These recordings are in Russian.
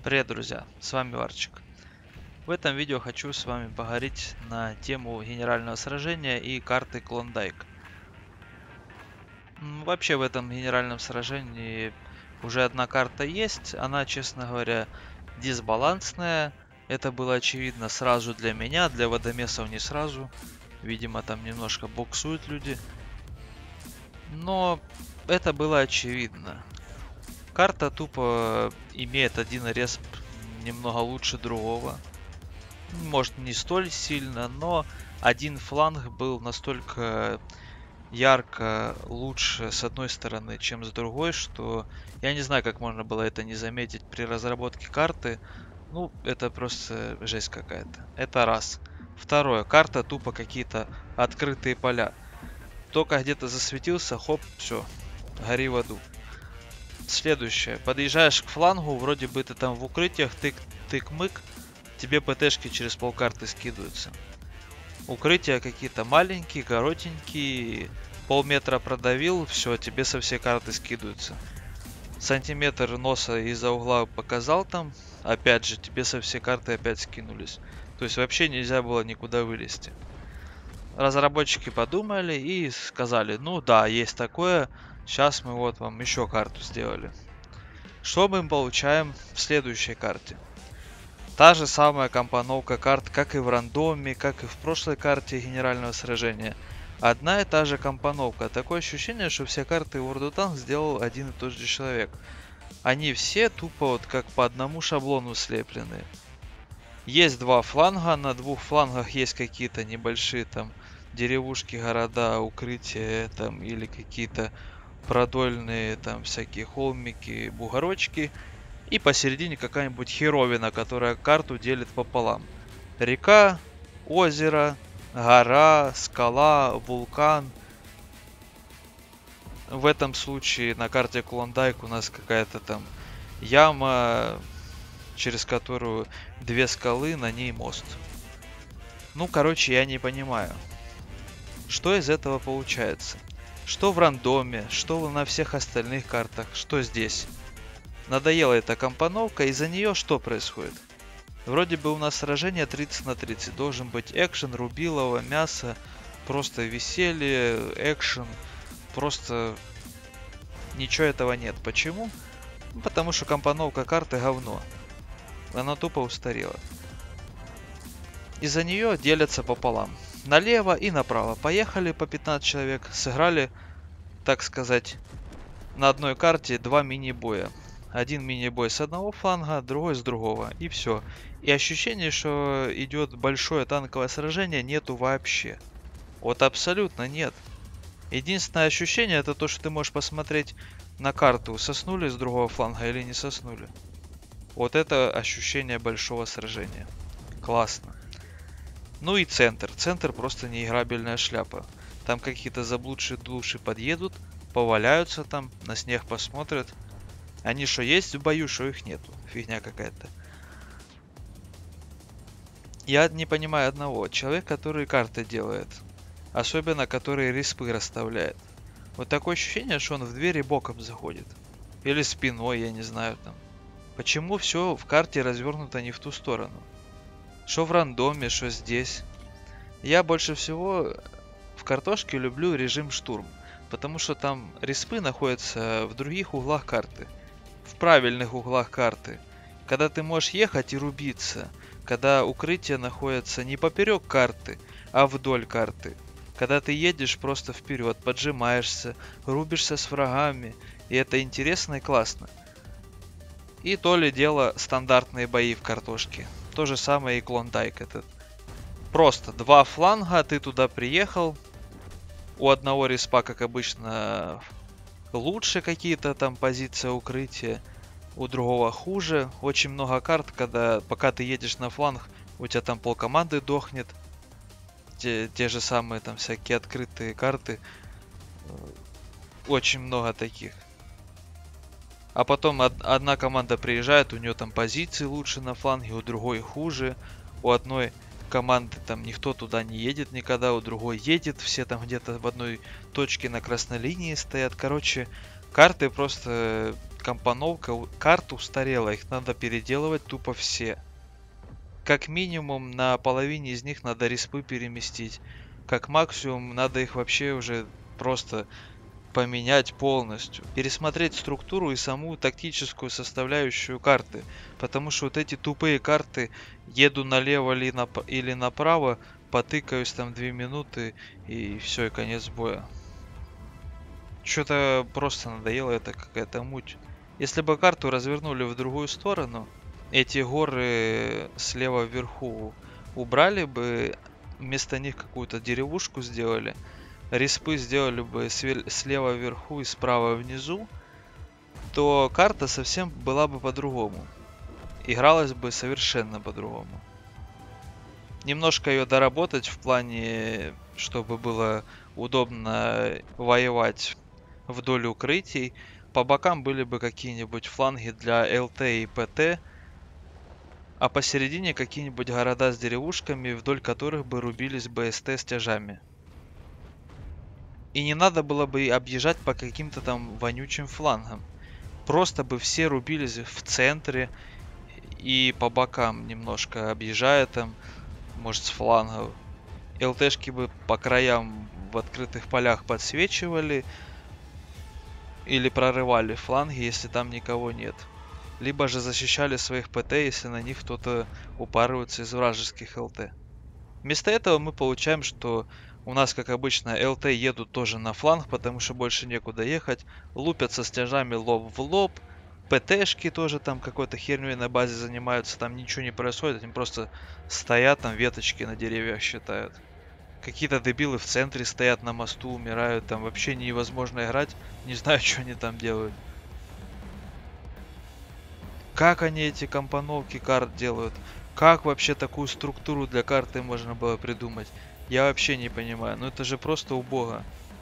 Привет, друзья! С вами Варчик. В этом видео хочу с вами поговорить на тему генерального сражения и карты Клондайк. Вообще в этом генеральном сражении уже одна карта есть. Она, честно говоря, дисбалансная. Это было очевидно сразу для меня, для водомесов не сразу. Видимо, там немножко буксуют люди. Но это было очевидно. Карта тупо имеет один респ немного лучше другого. Может, не столь сильно, но один фланг был настолько ярко лучше с одной стороны, чем с другой, что я не знаю, как можно было это не заметить при разработке карты. Ну, это просто жесть какая-то. Это раз. Второе. Карта тупо какие-то открытые поля. Только где-то засветился, хоп, все, гори в аду. Следующее. Подъезжаешь к флангу, вроде бы ты там в укрытиях, тык-мык, тебе ПТшки через полкарты скидываются. Укрытия какие-то маленькие, коротенькие, полметра продавил, все, тебе со всей карты скидываются. Сантиметр носа из-за угла показал там, опять же, тебе со всей карты опять скинулись. То есть вообще нельзя было никуда вылезти. Разработчики подумали и сказали, ну да, есть такое, сейчас мы вот вам еще карту сделали. Что мы получаем в следующей карте? Та же самая компоновка карт, как и в рандоме, как и в прошлой карте генерального сражения. Одна и та же компоновка. Такое ощущение, что все карты World of Tanks сделал один и тот же человек. Они все тупо вот как по одному шаблону слеплены. Есть два фланга, на двух флангах есть какие-то небольшие там деревушки, города, укрытия там или какие-то продольные там всякие холмики, бугорочки. И посередине какая-нибудь херовина, которая карту делит пополам. Река, озеро, гора, скала, вулкан. В этом случае на карте Клондайк у нас какая-то там яма, через которую две скалы, на ней мост. Ну, короче, я не понимаю, что из этого получается. Что в рандоме, что на всех остальных картах, что здесь. Надоела эта компоновка, из-за нее что происходит? Вроде бы у нас сражение 30 на 30. Должен быть экшен, рубилово, мясо, просто веселье, экшен. Просто ничего этого нет. Почему? Потому что компоновка карты говно. Она тупо устарела. Из-за нее делятся пополам. Налево и направо. Поехали по 15 человек. Сыграли, так сказать, на одной карте два мини-боя. Один мини-бой с одного фланга, другой с другого. И все. И ощущение, что идет большое танковое сражение, нету вообще. Вот абсолютно нет. Единственное ощущение, это то, что ты можешь посмотреть на карту, соснули с другого фланга или не соснули. Вот это ощущение большого сражения. Классно. Ну и центр. Центр просто неиграбельная шляпа. Там какие-то заблудшие души подъедут, поваляются там, на снег посмотрят. Они что есть в бою, что их нету. Фигня какая-то. Я не понимаю одного. Человек, который карты делает. Особенно, который респы расставляет. Вот такое ощущение, что он в двери боком заходит. Или спиной, я не знаю там. Почему все в карте развернуто не в ту сторону? Что в рандоме, что здесь. Я больше всего в картошке люблю режим штурм. Потому что там респы находятся в других углах карты. В правильных углах карты. Когда ты можешь ехать и рубиться. Когда укрытие находится не поперек карты, а вдоль карты. Когда ты едешь просто вперед, поджимаешься, рубишься с врагами. И это интересно и классно. И то ли дело стандартные бои в картошке. То же самое и Клондайк этот. Просто два фланга, ты туда приехал. У одного респа, как обычно, лучше какие-то там позиции укрытия, у другого хуже. Очень много карт, когда пока ты едешь на фланг, у тебя там полкоманды дохнет. Те же самые там всякие открытые карты. Очень много таких. А потом одна команда приезжает, у нее там позиции лучше на фланге, у другой хуже. У одной команды там никто туда не едет никогда, у другой едет. Все там где-то в одной точке на красной линии стоят. Короче, карты просто компоновка карт устарела, их надо переделывать тупо все. Как минимум на половине из них надо респы переместить. Как максимум надо их вообще уже просто поменять полностью. Пересмотреть структуру и саму тактическую составляющую карты. Потому что вот эти тупые карты, еду налево или направо, потыкаюсь там 2 минуты и все, и конец боя. Что-то просто надоело, это какая-то муть. Если бы карту развернули в другую сторону, эти горы слева вверху убрали бы, вместо них какую-то деревушку сделали, респы сделали бы слева вверху и справа внизу, то карта совсем была бы по-другому. Игралась бы совершенно по-другому. Немножко ее доработать в плане, чтобы было удобно воевать вдоль укрытий. По бокам были бы какие-нибудь фланги для ЛТ и ПТ, а посередине какие-нибудь города с деревушками, вдоль которых бы рубились БСТ с тяжами. И не надо было бы объезжать по каким-то там вонючим флангам. Просто бы все рубились в центре и по бокам немножко объезжая там, может, с флангов. ЛТшки бы по краям в открытых полях подсвечивали или прорывали фланги, если там никого нет. Либо же защищали своих ПТ, если на них кто-то упарывается из вражеских ЛТ. Вместо этого мы получаем, что у нас, как обычно, ЛТ едут тоже на фланг, потому что больше некуда ехать. Лупятся с тяжами лоб в лоб. ПТшки тоже там какой-то херней на базе занимаются, там ничего не происходит, они просто стоят, там веточки на деревьях считают. Какие-то дебилы в центре стоят на мосту, умирают, там вообще невозможно играть, не знаю, что они там делают. Как они эти компоновки карт делают? Как вообще такую структуру для карты можно было придумать? Я вообще не понимаю, ну это же просто убого.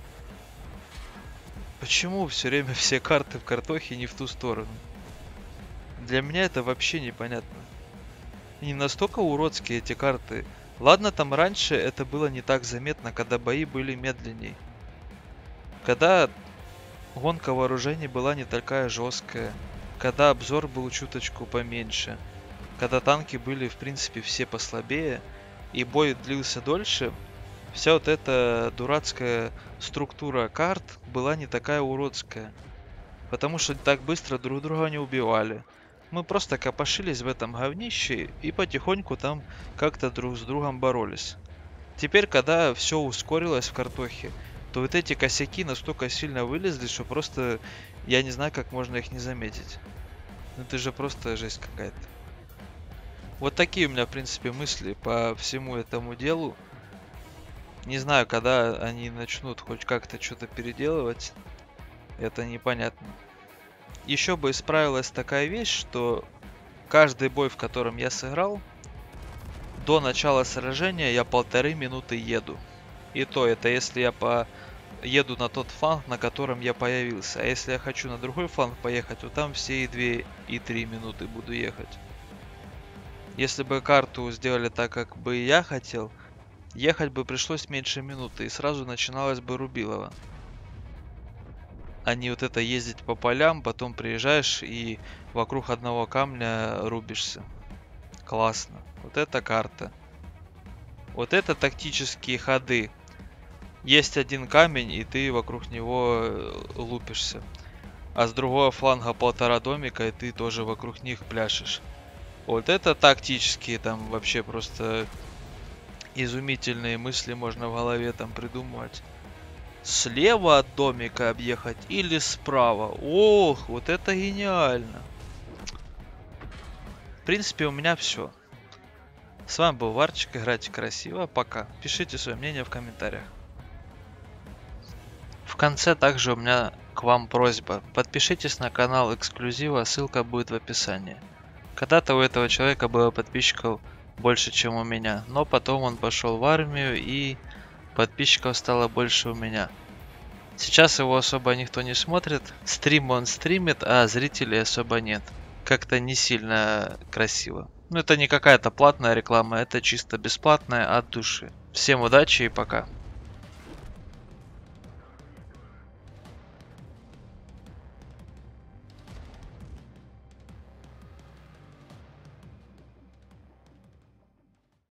Почему все время все карты в картохе не в ту сторону? Для меня это вообще непонятно. Не настолько уродские эти карты. Ладно, там раньше это было не так заметно, когда бои были медленней. Когда гонка вооружений была не такая жесткая. Когда обзор был чуточку поменьше. Когда танки были, в принципе, все послабее. И бой длился дольше. Вся вот эта дурацкая структура карт была не такая уродская. Потому что так быстро друг друга не убивали. Мы просто копошились в этом говнище и потихоньку там как-то друг с другом боролись. Теперь, когда все ускорилось в картохе, то вот эти косяки настолько сильно вылезли, что просто я не знаю, как можно их не заметить. Ну это же просто жесть какая-то. Вот такие у меня, в принципе, мысли по всему этому делу. Не знаю, когда они начнут хоть как-то что-то переделывать. Это непонятно. Еще бы исправилась такая вещь, что каждый бой, в котором я сыграл, до начала сражения я 1,5 минуты еду. И то это если я еду на тот фланг, на котором я появился. А если я хочу на другой фланг поехать, то там все и 2, и 3 минуты буду ехать. Если бы карту сделали так, как бы я хотел, ехать бы пришлось меньше минуты, и сразу начиналось бы Рубилово. А не вот это ездить по полям, потом приезжаешь и вокруг одного камня рубишься. Классно. Вот это карта. Вот это тактические ходы. Есть один камень, и ты вокруг него лупишься. А с другого фланга 1,5 домика, и ты тоже вокруг них пляшешь. Вот это тактические, там вообще просто изумительные мысли можно в голове там придумывать. Слева от домика объехать или справа. Ох, вот это гениально. В принципе, у меня все. С вами был Варчик. Играйте красиво. Пока. Пишите свое мнение в комментариях. В конце также у меня к вам просьба. Подпишитесь на канал эксклюзива. Ссылка будет в описании. Когда-то у этого человека было подписчиков больше, чем у меня. Но потом он пошел в армию, и подписчиков стало больше у меня. Сейчас его особо никто не смотрит. Стрим он стримит, а зрителей особо нет. Как-то не сильно красиво. Ну это не какая-то платная реклама, это чисто бесплатная от души. Всем удачи и пока.